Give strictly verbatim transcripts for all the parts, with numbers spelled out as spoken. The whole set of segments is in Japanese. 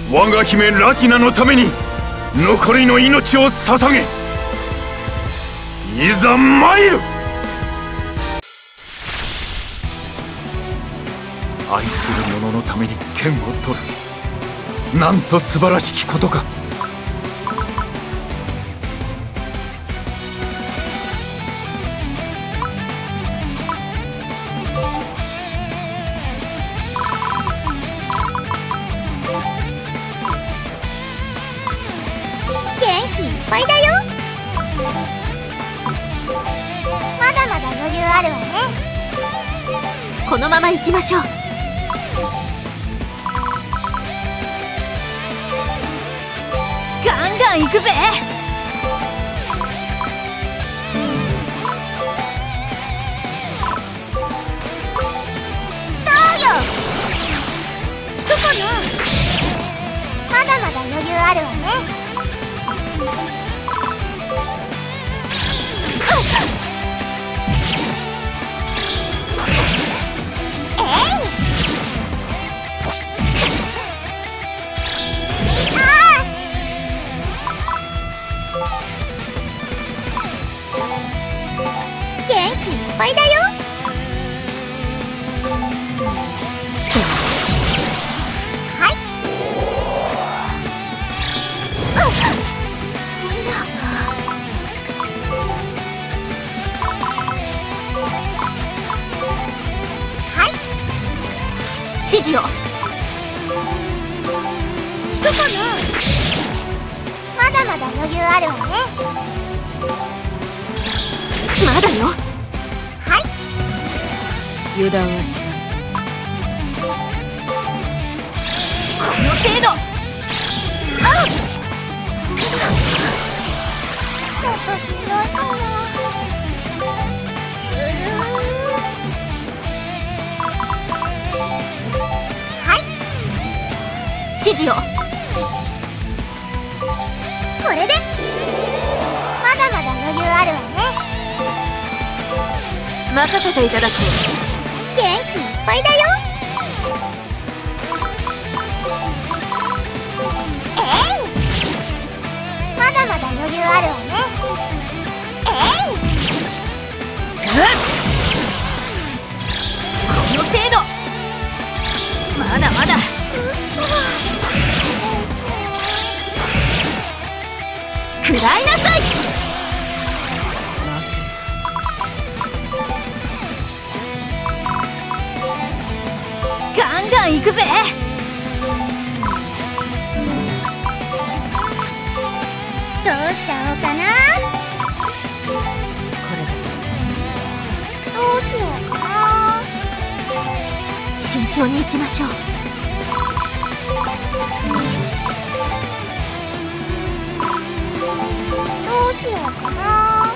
我が姫ラティナのために残りの命を捧げ、いざ参る。愛する者のために剣を取る、なんと素晴らしきことか。 元気いっぱいだよ。まだまだ余裕あるわね。 このまま行きましょう。ガンガン行くぜ。 どうよ。引くかな。まだまだ余裕あるわね。元気いっぱいだよ。はい。あっ、そんな。はい。 指示を。 引くかな。まだまだ余裕あるわね。 まだよ。 はい。 油断はしない。この程度。あっ、 ちょっとしんどいかも。はい。 指示を。 これでまだまだ余裕あるわね。 任せていただく。 元気いっぱいだよ。えい。まだまだ余裕あるわね。えい。 この程度。まだまだ。食らいなさい。ガンガン行くぜ。 どうしちゃおうかな。 これどうしようかな。 慎重に行きましょう。 どうしようかな。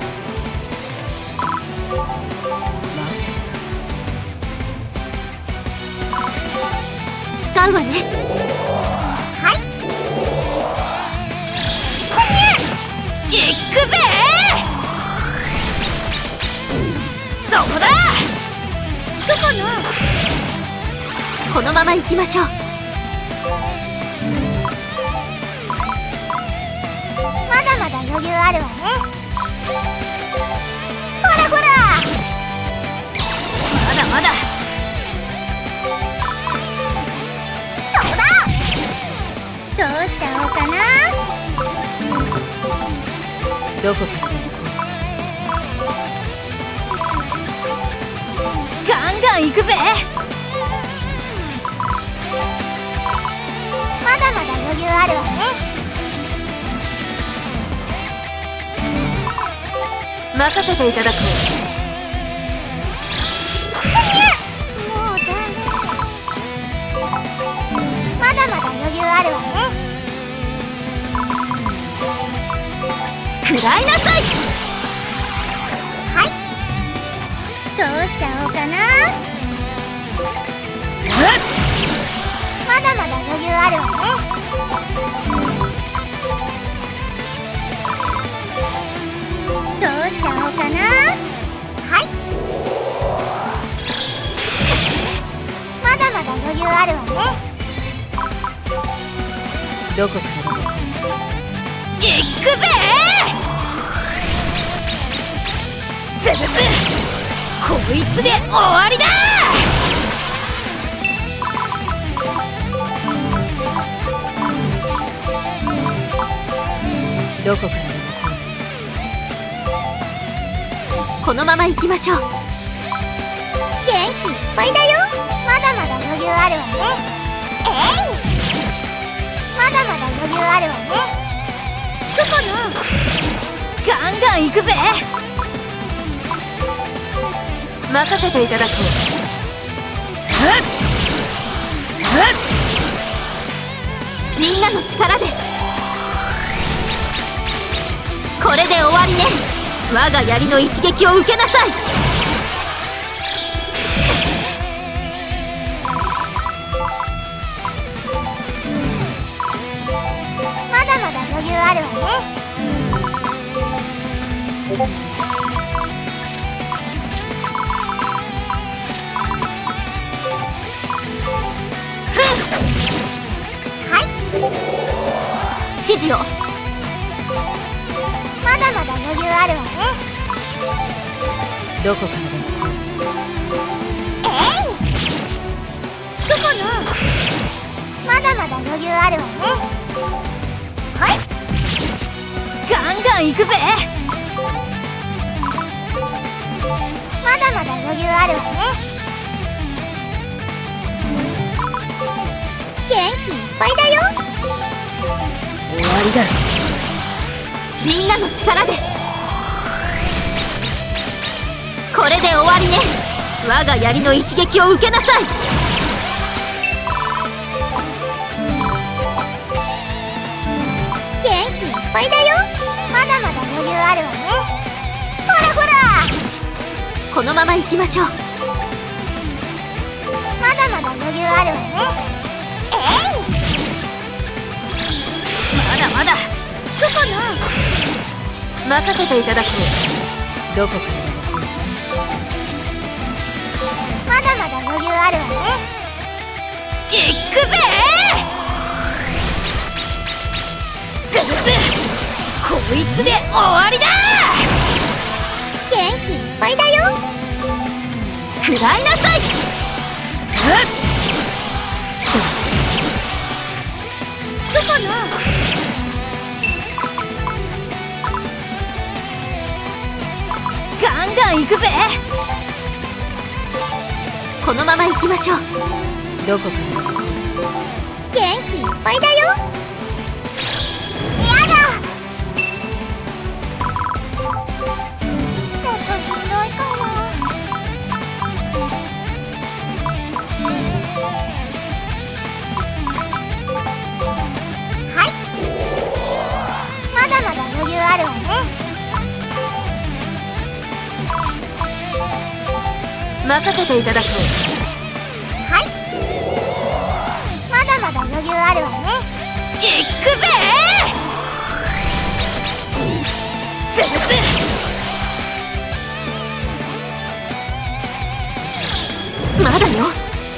使うわね。 はい。 行くぜ。そこだ。 引くかな。 このまま行きましょう。 まだまだ余裕あるわね。ほらほら。 まだまだ。 そうだ。どうしちゃおうかな。 どこからガンガン行くぜ。 まだまだ余裕あるわね。 任せていただく。 もうダメ。まだまだ余裕あるわね。 食らいなさい。 はい。どうしちゃおうかな。まだまだ余裕あるわね。どうしちゃおうかな。はい。まだまだ余裕あるわね。 どこからだ。行くぜー。潰す。こいつで終わりだ。どこからだ。このまま行きましょう。 元気いっぱいだよ。まだまだ余裕あるわね。えい、まだまだ余裕あるわね。効くかな。 ガンガン行くぜ。任せていただこう。みんなの力で。これで終わりね。我が槍の一撃を受けなさい。 まだまだ余裕あるわね。はい。 指示を。 まだまだ余裕あるわね。 どこからでも。 えい、効くかな。まだまだ余裕あるわね。はい。 ガンガン行くぜ。 まだまだ余裕あるわね。元気いっぱいだよ。 終わりだ。みんなの力で。これで終わりね。我が槍の一撃を受けなさい。 元気いっぱいだよ。まだまだ余裕あるわね。ほらほら。 このまま行きましょう。 まだまだ余裕あるわね。えい、 まだまだ。 効くかな。 任せていただこう。どこからだ。 まだまだ余裕あるわね。 行くぜー。潰す。こいつで終わりだ。 元気いっぱいだよ。 食らいなさい。 効くかな。 ガンガン行くぜ。このまま行きましょう。どこからだ。 元気いっぱいだよ。やだ。ちょっとしんどいかな。はい。まだまだ余裕あるわね。 任せていただこはい。まだまだ余裕あるわね。 う。行くぜー。潰す。まだよ。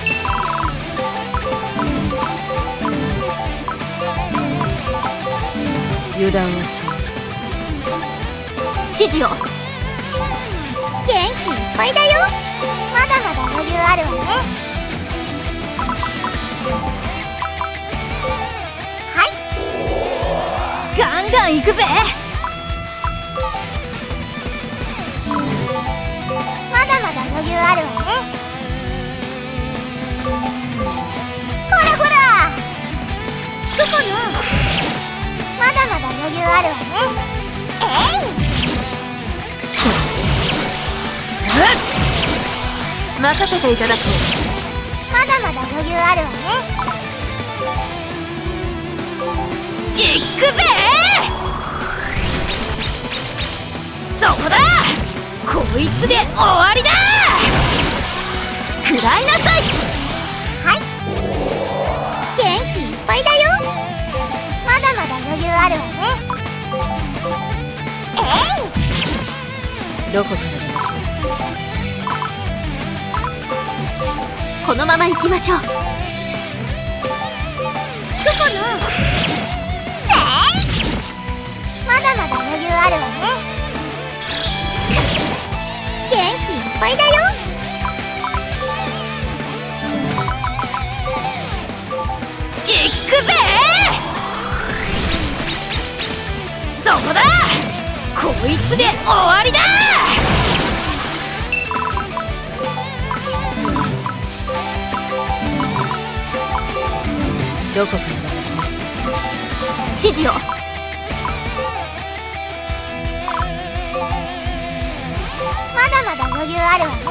油断はしない。指示を。 元気いっぱいだよ。まだまだ余裕あるわね。はい。 ガンガン行くぜ。 まだまだ余裕あるわね。ほらほら。効くかな。まだまだ余裕あるわね。えい。 任せていただこまだまだ余裕あるわね。 う。行くぜー。そこだ。こいつで終わりだ。食らいなさい。 はい。元気いっぱいだよ。まだまだ余裕あるわね。えい。 どこからだ。このまま行きましょう。 効くかな。 ぱいだよ。 いくぜー。そこだ。こいつで終わりだ。どこから指示を。 まだまだ余裕あるわね。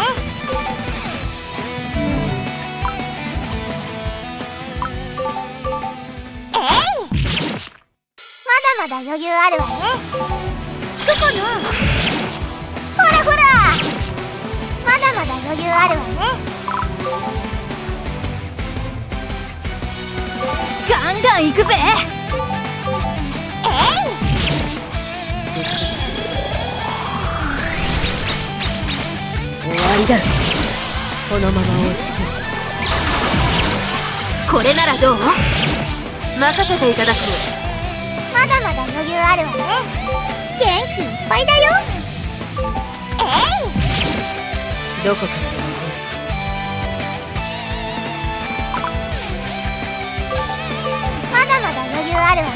えい、まだまだ余裕あるわね。効くかな。ほらほら、まだまだ余裕あるわね。 ガンガン行くぜ。 えい、 終わりだ。このまま押し切る。これならどう？任せていただく。 まだまだ余裕あるわね。元気いっぱいだよ。えい、 どこからまだまだ余裕あるわね。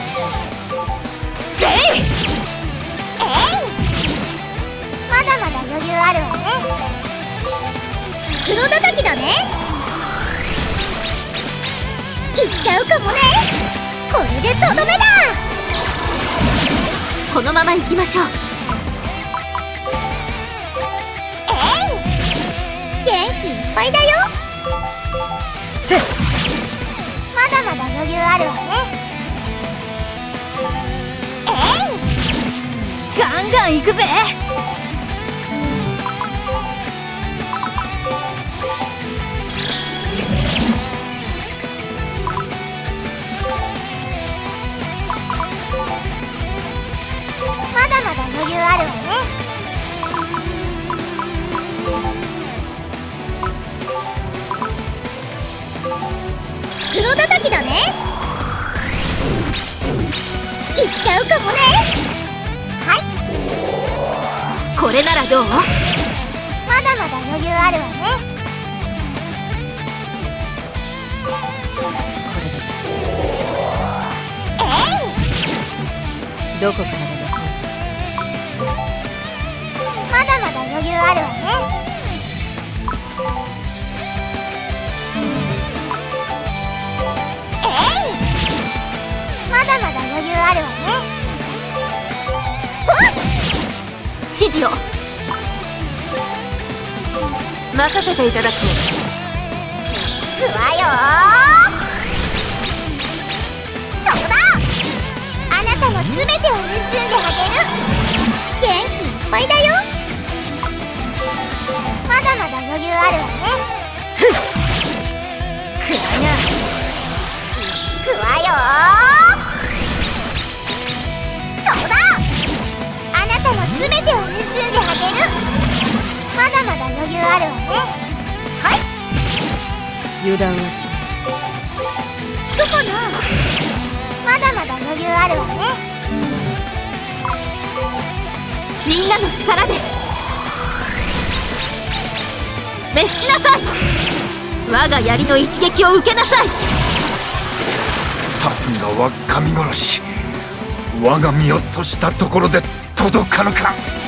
せい。 えい、まだまだ余裕あるわね。黒叩きだね。いっちゃうかもね。これでとどめだ。 このまま行きましょう。 えい、元気いっぱいだよ。 せっ。 まだまだ余裕あるわね。えい、 ガンガン行くぜ。 まだまだ余裕あるわね。黒叩きだね。いっちゃうかもね。はい、 これならどう？ まだまだ余裕あるわね。えい、 どこからだ？ まだまだ余裕あるわね。えい、まだまだ余裕あるわね。ほっ、 指示を。任せていただく。 くわよー。そこだ。あなたのすべてを盗んであげる。元気いっぱいだよ。まだまだ余裕あるわね。 くらいな。 くわよー。そこだ。あなたのすべてを盗んであげる。まだまだ余裕あるわね。はい、 油断はしない。 効くかな。まだまだ余裕あるわね。 みんなの力で滅しなさい。我が槍の一撃を受けなさい。 さすがは神殺し。我が身をとしたところで届かぬか。